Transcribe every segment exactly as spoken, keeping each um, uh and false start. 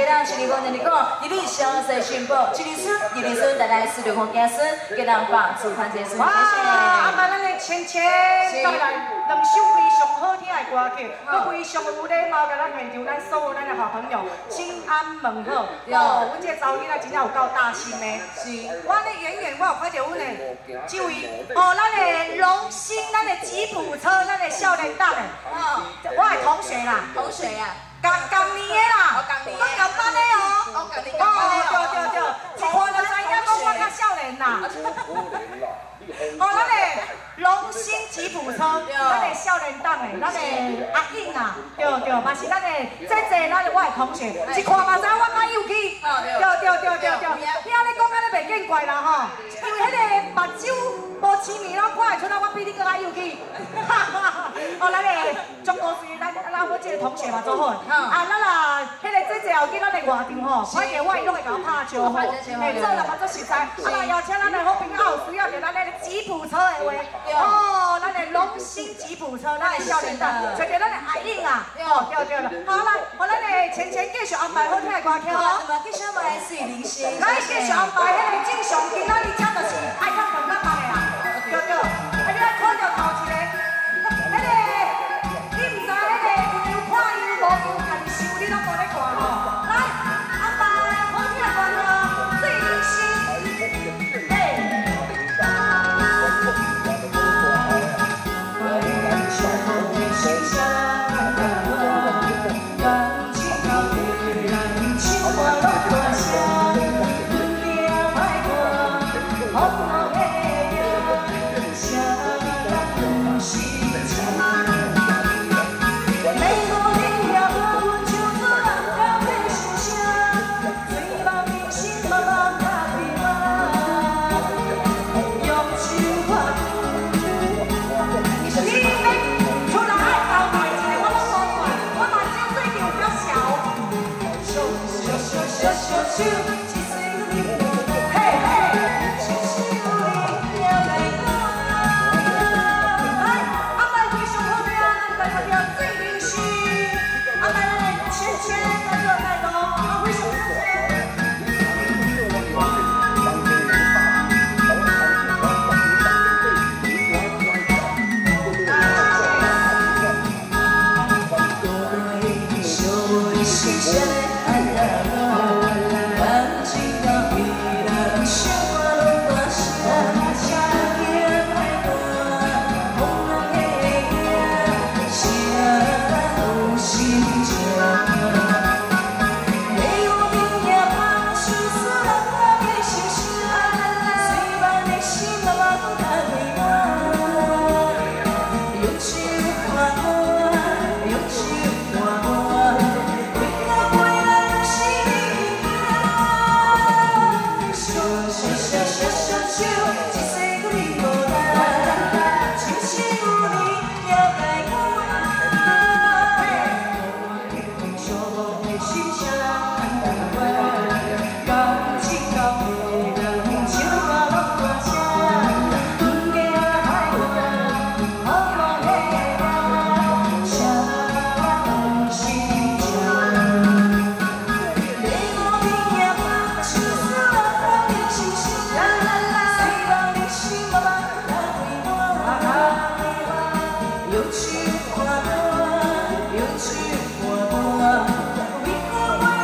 人是你讲人你讲，一日相随寻宝，一日孙，一日孙，带来四六红家孙，给人放祝团结孙，谢谢。 啊，妈，咱的芊芊带来两首非常好听的歌曲，佮非常有礼貌，甲咱现场咱所有咱的好朋友请安问好。哦，阮这查某囡仔真正有够大心的。是，我咧远远我有看到阮的这位哦，咱的龙兴，咱的吉普车，咱的少年党的，哦，我的同学啦， 同学呀。 共共年的啦，我共班的哦，哦，对对对，一看就知影讲我较少年啦。哦，咱的龙兴吉普车，咱的少年党的，咱的阿英啊，对对，嘛是咱的这这咱的我的同学，一看嘛知我较有气，对对对对对。你安尼讲安尼袂见怪啦吼，因为迄个目睭无痴迷拢看会出来，我比你更较有气。哦，咱的中国队，咱咱我这个同学嘛做好。 啊，咱啦，迄个这这后日咱的外场吼，反正我伊拢会甲我拍招呼，嘿，做人嘛做实在。啊，来邀请咱的好朋友，需要着咱的吉普车的话，哦，咱的龙兴吉普车，咱的少年党，找着咱的阿英啊，哦，对对了，好来，互咱的芊芊继续安排好听的歌曲哦。 那么继续来水明星， 来继续安排迄个正常，今仔日请就是爱看动作的啦，对对，啊，你来看着头一个，迄个，你唔知迄个有看有无有，家己想你拢无咧看吼。来，安排好听的歌曲，水明星，嘿。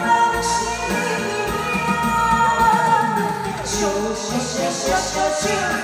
小小小小。